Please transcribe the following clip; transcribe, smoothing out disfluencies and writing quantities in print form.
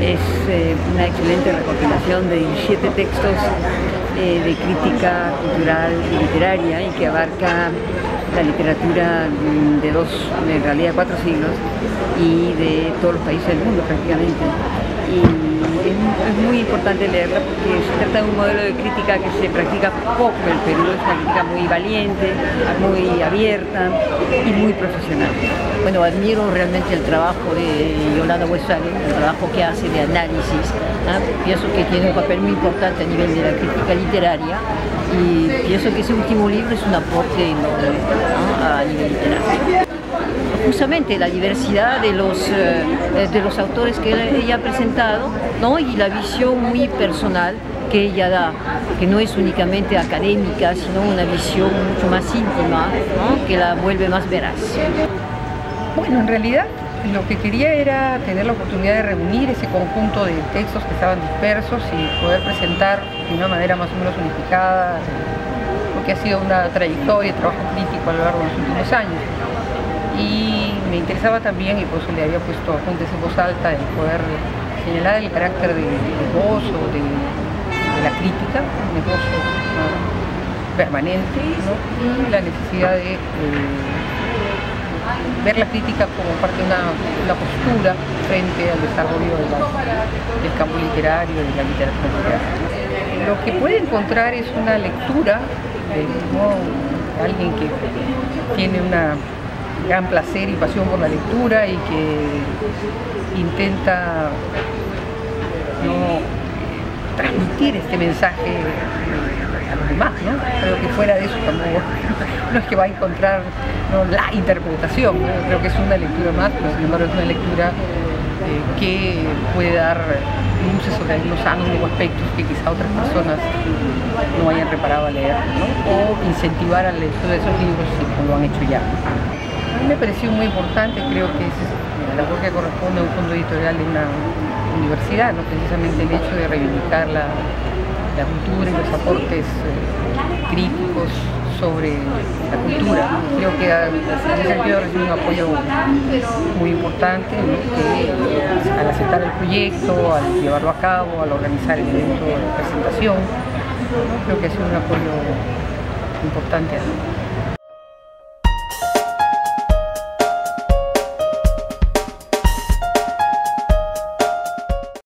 Es una excelente recopilación de 17 textos de crítica cultural y literaria, y que abarca la literatura de en realidad 4 siglos y de todos los países del mundo prácticamente. Y es muy importante leerla porque se trata de un modelo de crítica que se practica poco en el Perú. Es una crítica muy valiente, muy abierta y muy profesional. Bueno, admiro realmente el trabajo de Yolanda Westphalen, el trabajo que hace de análisis. Pienso que tiene un papel muy importante a nivel de la crítica literaria, y pienso que ese último libro es un aporte enorme a nivel literario. Justamente la diversidad de los autores que ella ha presentado, ¿no? Y la visión muy personal que ella da, que no es únicamente académica, sino una visión mucho más íntima, ¿no? Que la vuelve más veraz. Bueno, en realidad lo que quería era tener la oportunidad de reunir ese conjunto de textos que estaban dispersos y poder presentar de una manera más o menos unificada lo que ha sido una trayectoria de trabajo crítico a lo largo de los últimos años. Y me interesaba también, y por eso le había puesto apuntes en voz alta, el poder señalar el carácter de voz o de la crítica, un negocio permanente, ¿no? Y la necesidad de ver la crítica como parte de una postura frente al desarrollo del campo literario, de la literatura literaria. Lo que puede encontrar es una lectura de alguien que tiene un gran placer y pasión por la lectura y que intenta transmitir este mensaje a los demás, ¿no? Creo que fuera de eso tampoco no es que va a encontrar la interpretación, ¿no? Creo que es una lectura más, pero sin embargo es una lectura que puede dar luces sobre algunos ángulos o aspectos que quizá otras personas no hayan reparado a leer, ¿no? O incentivar a la lectura de esos libros si no lo han hecho ya. A mí me pareció muy importante, creo que es la labor que corresponde a un fondo editorial de una universidad, ¿no? Precisamente el hecho de reivindicar la cultura y los aportes críticos sobre la cultura. Creo que en ese sentido recibe un apoyo muy importante, ¿no? Que al aceptar el proyecto, al llevarlo a cabo, al organizar el evento de presentación, ¿no? Creo que ha sido un apoyo importante.